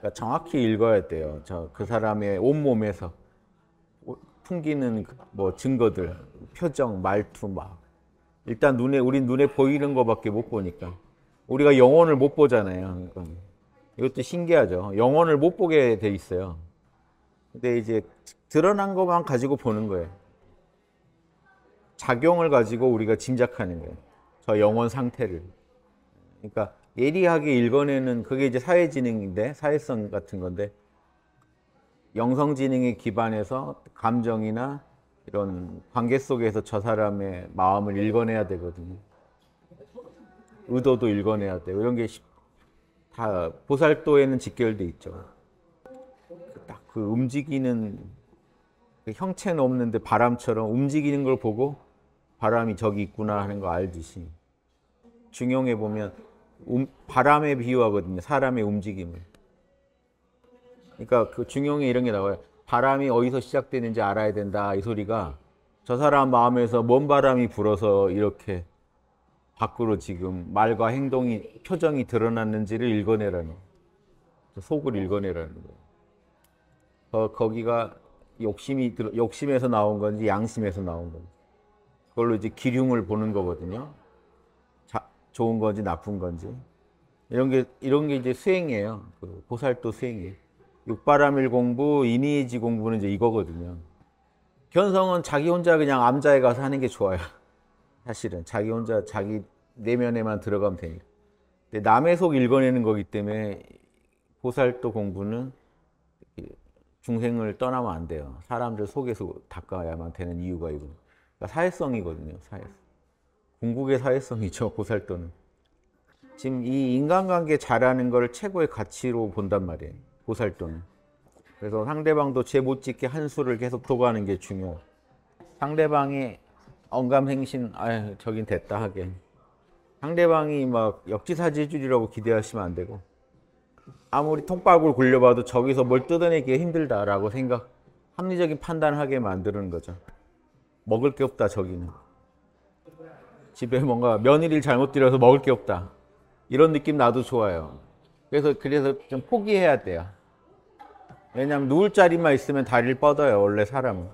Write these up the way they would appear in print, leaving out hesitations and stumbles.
그러니까 정확히 읽어야 돼요. 그 사람의 온몸에서 풍기는 뭐 증거들, 표정, 말투 막. 일단 우린 눈에 보이는 거밖에 못 보니까. 우리가 영혼을 못 보잖아요. 그러니까 이것도 신기하죠. 영혼을 못 보게 돼 있어요. 근데 이제 드러난 것만 가지고 보는 거예요. 작용을 가지고 우리가 짐작하는 거예요. 저 영혼 상태를. 그러니까 예리하게 읽어내는 그게 이제 사회지능인데, 사회성 같은 건데, 영성지능에 기반해서 감정이나 이런 관계 속에서 저 사람의 마음을 읽어내야 되거든요. 의도도 읽어내야 돼요. 이런 게 다 보살도에는 직결돼 있죠. 딱 그 움직이는 그 형체는 없는데 바람처럼 움직이는 걸 보고 바람이 저기 있구나 하는 거 알듯이 중용에 보면 바람에 비유하거든요. 사람의 움직임을. 그러니까 그 중용에 이런 게 나와요. 바람이 어디서 시작되는지 알아야 된다. 이 소리가 저 사람 마음에서 뭔 바람이 불어서 이렇게 밖으로 지금 말과 행동이 표정이 드러났는지를 읽어내라는 거예요. 속을 읽어내라는 거예요. 거기가 욕심에서 나온 건지 양심에서 나온 건지 그걸로 이제 기륭을 보는 거거든요. 좋은 건지 나쁜 건지 이런 게 이제 수행이에요. 그 보살도 수행이에요. 육바라밀 공부, 이니지 공부는 이제 이거거든요. 견성은 자기 혼자 그냥 암자에 가서 하는 게 좋아요. 사실은 자기 혼자 자기 내면에만 들어가면 되니까. 근데 남의 속 읽어내는 거기 때문에 보살도 공부는 중생을 떠나면 안 돼요. 사람들 속에서 닦아야만 되는 이유가 이거. 그러니까 사회성이거든요. 사회성. 궁극의 사회성이죠. 보살도는. 지금 이 인간관계 잘하는 걸 최고의 가치로 본단 말이에요. 보살도는. 그래서 상대방도 죄 못 짓게 한 수를 계속 도가는 게 중요해요. 상대방이 언감행신, 아유, 저긴 됐다 하게. 상대방이 막 역지사지 해주리라고 기대하시면 안 되고, 아무리 통박을 굴려봐도 저기서 뭘 뜯어내기가 힘들다라고 합리적인 판단을 하게 만드는 거죠. 먹을 게 없다, 저기는. 집에 뭔가 며느리를 잘못 들여서 먹을 게 없다. 이런 느낌 나도 좋아요. 그래서 좀 포기해야 돼요. 왜냐하면 누울 자리만 있으면 다리를 뻗어요, 원래 사람은.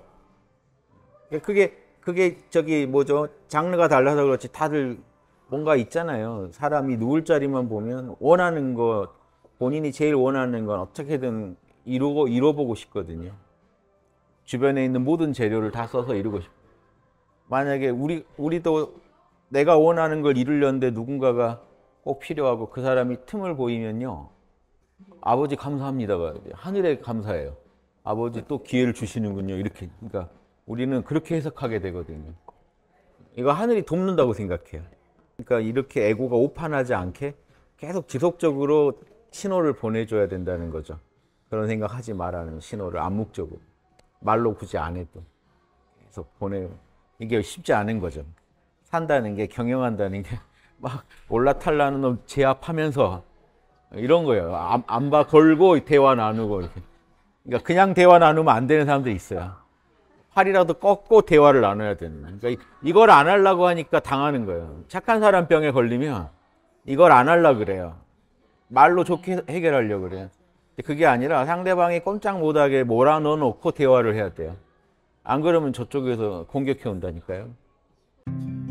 그게 저기 뭐죠? 장르가 달라서 그렇지 다들 뭔가 있잖아요. 사람이 누울 자리만 보면 원하는 거, 본인이 제일 원하는 건 어떻게든 이뤄보고 싶거든요. 주변에 있는 모든 재료를 다 써서 이루고 싶어요. 만약에 우리도 내가 원하는 걸 이루려는데 누군가가 꼭 필요하고 그 사람이 틈을 보이면요. 아버지 감사합니다가 하늘에 감사해요. 아버지 또 기회를 주시는군요. 이렇게. 그러니까 우리는 그렇게 해석하게 되거든요. 이거 하늘이 돕는다고 생각해요. 그러니까 이렇게 에고가 오판하지 않게 계속 지속적으로 신호를 보내줘야 된다는 거죠. 그런 생각하지 말라는 신호를 암묵적으로. 말로 굳이 안 해도 계속 보내요. 이게 쉽지 않은 거죠. 산다는 게, 경영한다는 게 막 올라탈라는 놈 제압하면서 이런 거예요. 안바 걸고 대화 나누고 이렇게. 그러니까 그냥 대화 나누면 안 되는 사람들이 있어요. 팔이라도 꺾고 대화를 나눠야 되는. 그러니까 이걸 안 하려고 하니까 당하는 거예요. 착한 사람 병에 걸리면 이걸 안 하려고 그래요. 말로 좋게 해결하려고 그래요. 그게 아니라 상대방이 꼼짝 못하게 몰아넣어 놓고 대화를 해야 돼요. 안 그러면 저쪽에서 공격해 온다니까요.